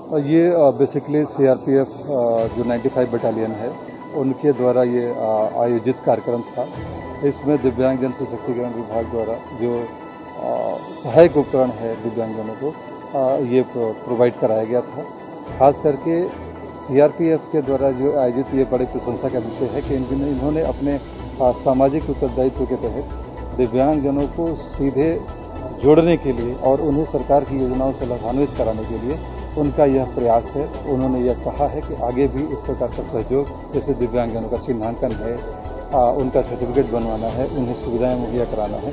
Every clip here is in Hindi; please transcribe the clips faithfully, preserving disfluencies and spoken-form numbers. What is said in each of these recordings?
ये बेसिकली सीआरपीएफ जो पचानवे बटालियन है उनके द्वारा ये आयोजित कार्यक्रम था। इसमें दिव्यांगजन सशक्तिकरण विभाग द्वारा जो सहायक उपकरण है दिव्यांगजनों को ये प्रोवाइड कराया गया था। खास करके सीआरपीएफ के द्वारा जो आयोजित ये बड़े प्रशंसा का विषय है कि इन्होंने अपने सामाजिक उत्तरदायित्व के तहत दिव्यांगजनों को सीधे जोड़ने के लिए और उन्हें सरकार की योजनाओं से लाभान्वित कराने के लिए उनका यह प्रयास है। उन्होंने यह कहा है कि आगे भी इस प्रकार का सहयोग, जैसे दिव्यांगजनों का चिन्हांकन है, आ, उनका सर्टिफिकेट बनवाना है, उन्हें सुविधाएं मुहैया कराना है,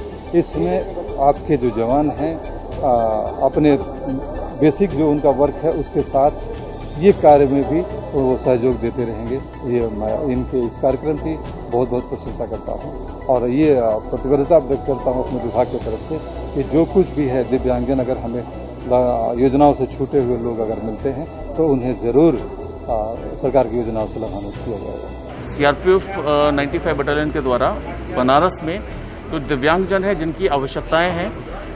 इसमें आपके जो जवान हैं आ, अपने बेसिक जो उनका वर्क है उसके साथ ये कार्य में भी वो सहयोग देते रहेंगे। ये मैं इनके इस कार्यक्रम की बहुत बहुत प्रशंसा करता हूँ और ये प्रतिबद्धता व्यक्त करता हूँ अपने विभाग की तरफ से कि जो कुछ भी है दिव्यांगजन अगर हमें योजनाओं से छूटे हुए लोग अगर मिलते हैं तो उन्हें ज़रूर सरकार की योजनाओं से लाभान्वित किया जाएगा। सीआरपीएफ पचानवे बटालियन के द्वारा बनारस में जो दिव्यांगजन है जिनकी आवश्यकताएं हैं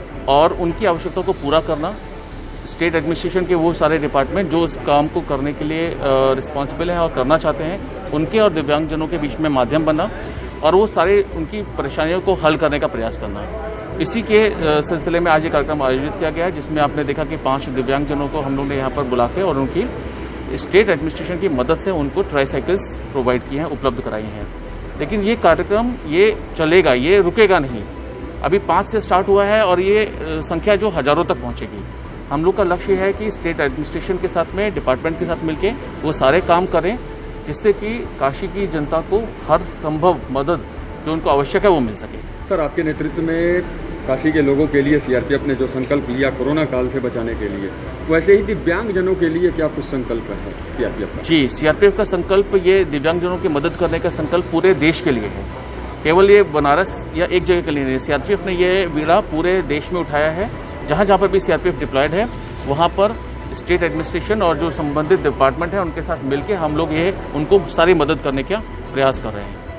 और उनकी आवश्यकताओं को पूरा करना, स्टेट एडमिनिस्ट्रेशन के वो सारे डिपार्टमेंट जो इस काम को करने के लिए रिस्पॉन्सिबल हैं और करना चाहते हैं, उनके और दिव्यांगजनों के बीच में माध्यम बना और वो सारे उनकी परेशानियों को हल करने का प्रयास करना है। इसी के सिलसिले में आज ये कार्यक्रम आयोजित किया गया है, जिसमें आपने देखा कि पांच दिव्यांगजनों को हम लोग ने यहाँ पर बुला के और उनकी स्टेट एडमिनिस्ट्रेशन की मदद से उनको ट्राईसाइकिल्स प्रोवाइड किए हैं, उपलब्ध कराई हैं। लेकिन ये कार्यक्रम ये चलेगा, ये रुकेगा नहीं। अभी पाँच से स्टार्ट हुआ है और ये संख्या जो हजारों तक पहुँचेगी। हम लोग का लक्ष्य है कि स्टेट एडमिनिस्ट्रेशन के साथ में, डिपार्टमेंट के साथ मिलके वो सारे काम करें जिससे कि काशी की जनता को हर संभव मदद जो उनको आवश्यक है वो मिल सके। सर, आपके नेतृत्व में काशी के लोगों के लिए सीआरपीएफ ने जो संकल्प लिया कोरोना काल से बचाने के लिए, वैसे ही दिव्यांगजनों के लिए क्या कुछ संकल्प है सीआरपीएफ का? जी, सीआरपीएफ का संकल्प ये दिव्यांगजनों की मदद करने का संकल्प पूरे देश के लिए है, केवल ये बनारस या एक जगह के लिए नहीं। सीआरपीएफ ने ये बीड़ा पूरे देश में उठाया है। जहाँ जहाँ पर भी सीआरपीएफ डिप्लॉयड है वहाँ पर स्टेट एडमिनिस्ट्रेशन और जो संबंधित डिपार्टमेंट है उनके साथ मिलकर हम लोग ये उनको सारी मदद करने का प्रयास कर रहे हैं।